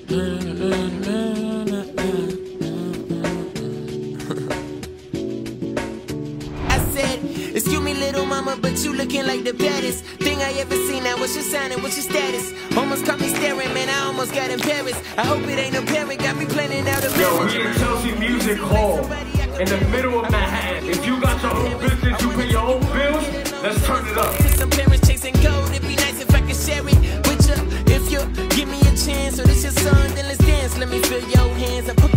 Excuse me, little mama, but you looking like the baddest thing I ever seen. Now, what's your sign and what's your status? Almost caught me staring, man, I almost got embarrassed. I hope it ain't no parent, got me planning out a marriage. Yo, we in Chelsea Music Hall, in the middle of Manhattan. If you got your own business, you pay your own bills, let's turn it up. Some parents chasing gold, it'd be nice if I could share it with you. If you give me a chance, or this your son, then let's dance. Let me feel your hands. I put